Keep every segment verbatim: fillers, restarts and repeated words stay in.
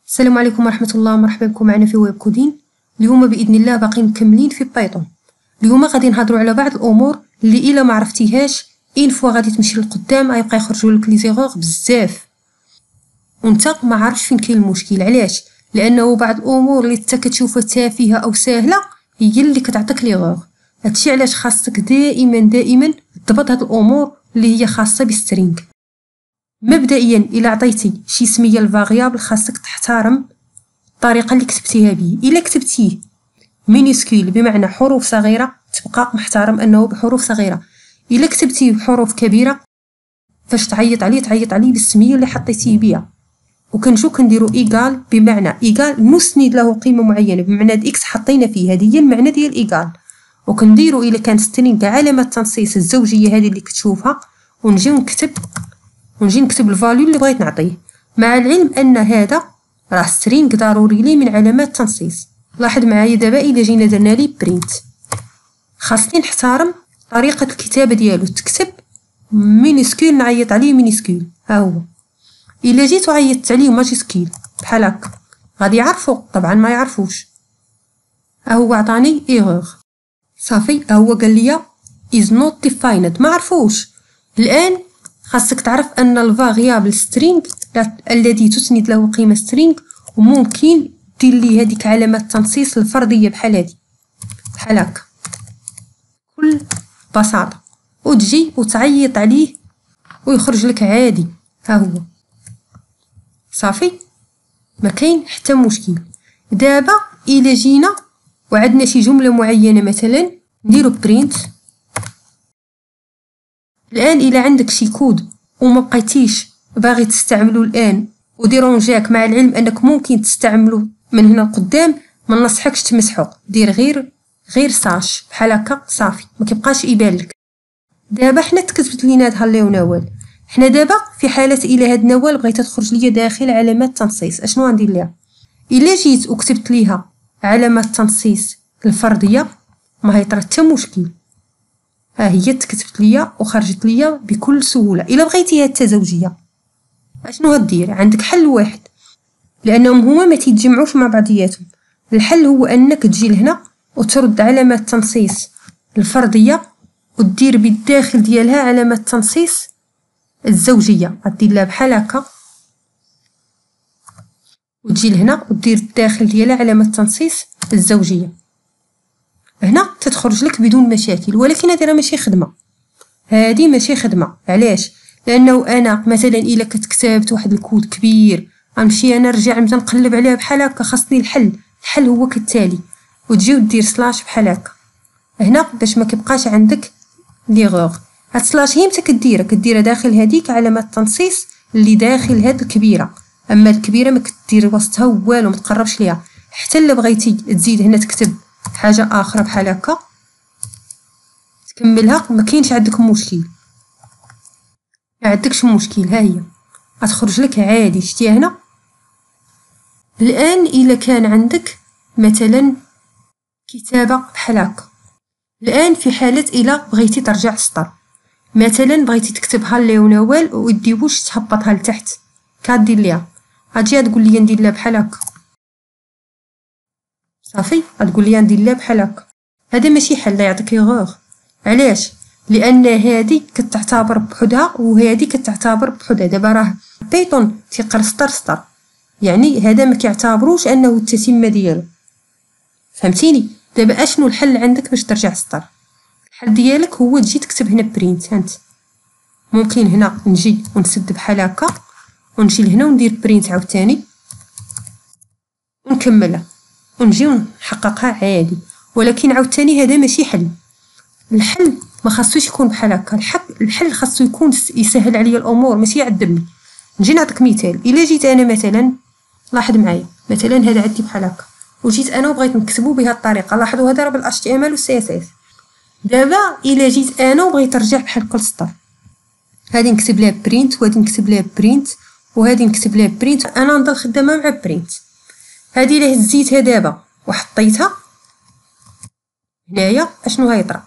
السلام عليكم ورحمة الله، مرحبا بكم معنا في ويب كودين. اليوم بإذن الله باقي مكملين في بايثون. اليوم غادي نهضروا على بعض الأمور اللي إلا ما عرفتيهاش إين فوا غادي تمشي للقدام غيبقى يخرجوا لك لي زيغور بزاف وانت ما عارفش فين كاين المشكل. علاش؟ لأنه بعض الأمور اللي انت كتشوفها تافهة أو سهلة هي اللي كتعطيك لي غور. هادشي علاش خاصك دائما دائما تضبط هاد الأمور اللي هي خاصة بالسترينغ. مبدئيا الا عطيتي شي سميه لفاريابل خاصك تحترم الطريقه اللي كتبتيها به. الا كتبتيه مينيسكول بمعنى حروف صغيره تبقى محترم انه بحروف صغيره. الا كتبتيه بحروف كبيره فاش تعيط عليه تعيط عليه بالسميه اللي حطيتيه بها. وكنجيو كنديروا ايغال بمعنى ايغال نسند له قيمه معينه بمعنى اكس حطينا فيه، هذه هي المعنى ديال ايغال. وكنديروا الا كانت سترينغ علامه تنصيص الزوجيه هذه اللي كتشوفها ونجيو نكتب ونجي نكتب الفاليو اللي بغيت نعطيه، مع العلم ان هذا راه سترينغ ضروري ليه من علامات التنصيص. لاحظ معايا دابا الا جينا درنا ليه برينت خاصني نحترم طريقه الكتابه ديالو. تكتب مينيسكول نعيط عليه مينيسكول، ها هو. الا جيت وعيطت عليه ماجيسكول بحال هكا غادي يعرفوا؟ طبعا ما يعرفوش. ها هو عطاني ايرور صافي، ها هو قال لي is not defined، ما عرفوش. الان خاصك تعرف ان الفاريابل سترينغ الذي تسند له قيمه سترينغ وممكن دير ليه هذيك علامه التنصيص الفرديه بحال هذه بحال هكا بكل بساطه، وتجي وتعيط عليه ويخرج لك عادي. ها هو صافي، ما كاين حتى مشكل. دابا الا جينا وعندنا شي جمله معينه مثلا نديرو برينت. الان الا عندك شي كود وما بقيتيش باغي تستعملو الان وديرونجاك، مع العلم انك ممكن تستعملو من هنا لقدام، ما ننصحكش تمسحو، دير غير غير ساش بحال هكا صافي ما كيبقاش يبان لك. دابا حنا تكتبت لينا هاد هالي ونوال، حنا دابا في حاله الا هاد نوال بغيتها تخرج ليا داخل علامات تنصيص اشنو غندير ليها؟ الا جيت وكتبت ليها علامات تنصيص الفرديه ما هيطرا حتى مشكل، ها هي تكتبت ليا وخرجت ليا بكل سهوله. الا بغيتيها التزوجيه اشنو غدير؟ عندك حل واحد، لانهم هما ما تيتجمعوش مع بعضياتهم. الحل هو انك تجي لهنا وترد علامه تنصيص الفرديه ودير بالداخل ديالها علامه تنصيص الزوجيه. غدير لها بحال هكا وتجي لهنا ودير الداخل ديالها علامه تنصيص الزوجيه. هنا تتخرج لك بدون مشاكل، ولكن هذه راه ماشي خدمه، هذه ماشي خدمه. علاش؟ لانه انا مثلا الا كنت كتبت واحد الكود كبير غنمشي انا نرجع نبدا نقلب عليه بحال هكا. خاصني الحل. الحل هو كالتالي، وتجي ودير سلاش بحال هكا هنا باش ما كيبقاش عندك ليغور. هاد سلاش هي متى كديرها؟ كديرها داخل هذيك علامه التنصيص اللي داخل هاد الكبيره، اما الكبيره ما كدير وسطها والو، ما تقربش ليها. حتى الا بغيتي تزيد هنا تكتب حاجه اخرى بحال هكا تكملها ما كاينش عندك مشكل، ما عندكش مشكل. ها هي غتخرج لك عادي. شتيها هنا؟ الان الا كان عندك مثلا كتابه بحال هكا، الان في حاله الا بغيتي ترجع السطر مثلا بغيتي تكتبها لي ونوال وديبوش تهبطها لتحت، كدير ليها غتجي تقول لي ندير لها بحال هكا صافي، غتقول لي ندير لها بحال هكا. هذا ماشي حل، يعطيك ايغور. علاش؟ لان هذه كتعتبر بحدها وهذه كتعتبر بحدها. دابا راه بايثون تيقرا سطر سطر، يعني هذا ما كيعتبروش انه التتمه ديالو. فهمتيني؟ دابا اشنو الحل عندك باش ترجع السطر؟ الحل ديالك هو تجي تكتب هنا برينت. هانت ممكن هنا نجي ونسد بحال هكا ونجي لهنا وندير برينت عاوتاني ونكملها ونجي ونحققها عادي. ولكن عاوتاني هذا ماشي حل. الحل ما خاصوش يكون بحال هكا. الحل خاصو يكون يسهل عليا الامور ماشي يعذبني. نجي نعطيك مثال. الا جيت انا مثلا، لاحظ معايا مثلا هذا عندي بحال هكا وجيت انا وبغيت نكتبو بهذه الطريقه، لاحظوا هذا راه بال إتش تي إم إل و سي إس إس. دابا الا جيت انا وبغيت نرجع بحال كل سطر، هذه نكتب لها برينت وهذه نكتب لها برينت وهذه نكتب لها برينت. انا نضل خدامه مع برينت. هذه الا هزيتها دابا وحطيتها هنايا اشنو غيطرا؟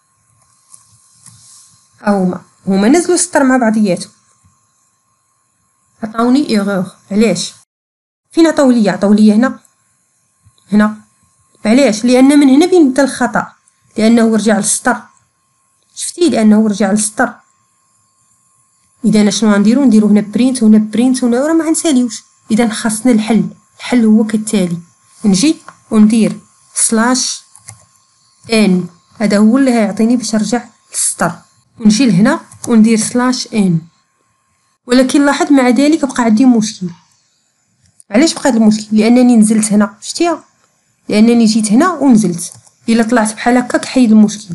هما هما نزلوا السطر مع بعضياتهم عطاوني ايغور. علاش؟ فين عطاو ليا؟ عطاو ليا هنا هنا. علاش؟ لان من هنا فين بدا الخطا، لانه رجع للسطر. شفتي؟ لانه رجع للسطر. اذا انا شنو غنديرو؟ نديرو هنا برينت وهنا برينت وهنا، راه ما غنساليوش. اذا خاصنا الحل. الحل هو كالتالي، نجي وندير سلاش ان، هذا هو اللي هيعطيني باش نرجع للسطر. ونجي لهنا وندير سلاش ان. ولكن لاحظ مع ذلك بقى عندي مشكل. علاش بقى هذا المشكل؟ لانني نزلت هنا، شفتيها؟ لانني جيت هنا ونزلت. الا طلعت بحال هكا كحيد المشكل.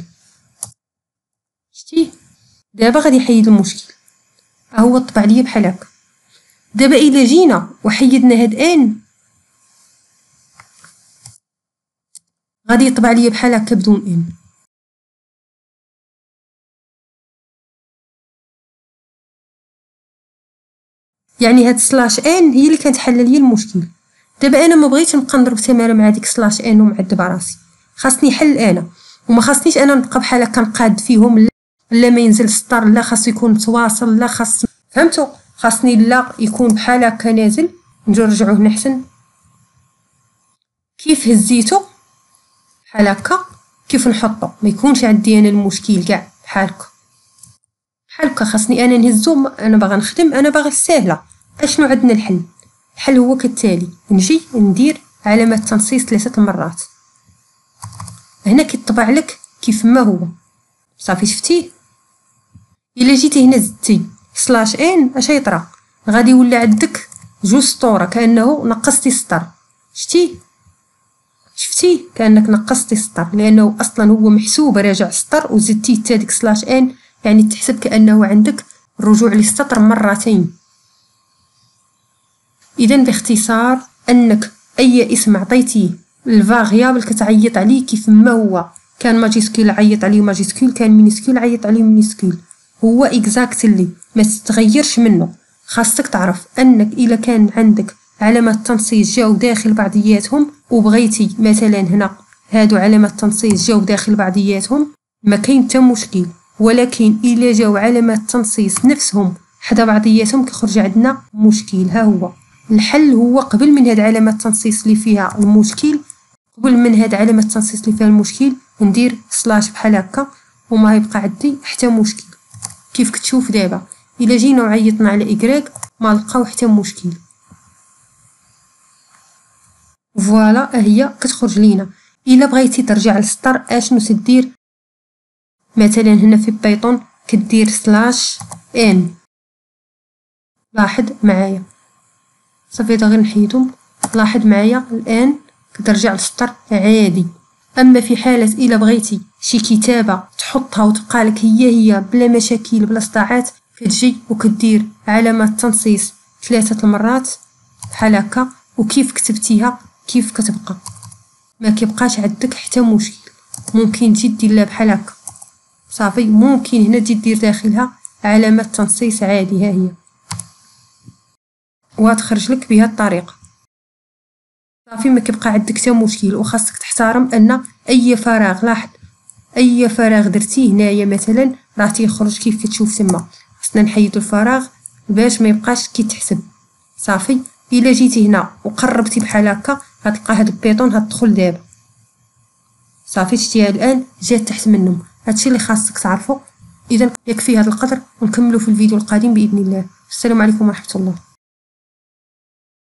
شتي؟ دابا غادي يحيد المشكل. ها هو طبع ليا بحال هكا. دابا الا جينا وحيدنا هاد ان، غادي يطبع ليا بحال هكا بدون ان. يعني هاد سلاش ان هي اللي كانت حل ليا المشكل. دابا انا ما بغيتش نبقى نضرب تماره مع ديك سلاش ان ومعذب راسي. خاصني حل انا، وما خاصنيش انا نبقى بحال هكا نقاد فيهم. لا, لا ما ينزل السطر، لا خاصو يكون متواصل، لا خاص، فهمتوا؟ خاصني لا يكون بحال هكا نازل. نجيو نرجعوه هنا حسن. كيف هزيتو بحال هكا، كيف نحطو، ما يكونش عندي انا المشكل كاع بحال هكا بحال هكا. خاصني انا نهزو. انا باغا نخدم، انا باغا الساهله. اشنو عندنا الحل؟ الحل هو كالتالي، نجي ندير علامه تنصيص ثلاثه المرات. هنا كيطبع لك كيف ما هو. صافي شفتيه؟ الا جيتي هنا زدتي سلاش ان، اش يطرا؟ غادي يولي عندك جوج سطوره، كانه نقصتي سطر. شتي؟ شفتي؟ كانك نقصتي سطر، لانه اصلا هو محسوب راجع سطر وزدتي حتى ديك سلاش ان، يعني تحسب كانه عندك الرجوع للسطر مرتين. اذا باختصار، انك اي اسم عطيتيه الفاريابل كتعيط عليه كيف ما هو. كان ماجيسكول عيط عليه ماجيسكول، كان مينيسكول عيط عليه مينيسكول. هو اكزاكتلي ما تتغيرش منه. خاصك تعرف انك الا كان عندك علامه تنصيص جاو داخل بعضياتهم، وبغيتي مثلا هنا هادو علامه تنصيص جاو داخل بعضياتهم، ما كاين حتى مشكل. ولكن الا جاو علامات تنصيص نفسهم حدا بعضياتهم كيخرج عندنا مشكل. ها هو الحل، هو قبل من هاد علامه التنصيص اللي فيها المشكل، قبل من هاد علامه التنصيص اللي فيها المشكل ندير سلاش بحال هكا، وما يبقى عندي حتى مشكل. كيف كتشوف دابا الا جينا وعيطنا على إيكغيك ما لقاو حتى مشكل. فوالا هي كتخرج لينا. الا بغيتي ترجع للسطر اشنو تدير؟ مثلا هنا في بايثون كدير سلاش ان. لاحظ معايا، صافي هذا غير نحيدهم. لاحظ معايا الان كترجع للسطر عادي. اما في حاله الا بغيتي شي كتابه تحطها وتبقى لك هي هي بلا مشاكل بلا صداعات، كتجي وكدير علامه تنصيص ثلاثه المرات بحال هكا، وكيف كتبتيها كيف كتبقى، ما كيبقاش عندك حتى مشكل. ممكن تجي دير لها بحال هكا صافي. ممكن هنا تجي دير داخلها علامه تنصيص عادي، ها هي، وتخرج لك بهذه الطريقه صافي. ما كيبقى عندك حتى مشكل. وخاصك تحترم ان اي فراغ، لاحظ اي فراغ درتيه هنايا مثلا راه تيخرج كيف كتشوف تما. خصنا نحيدو الفراغ باش ما يبقاش كيتحسب صافي. الا جيتي هنا وقربتي بحال هكا غتلقى هاد البيطون غتدخل دابا صافي. شتيها الان جات تحت منهم. هادشي اللي خاصك تعرفو. اذا يكفي هذا القدر، ونكملوا في الفيديو القادم باذن الله. السلام عليكم ورحمه الله.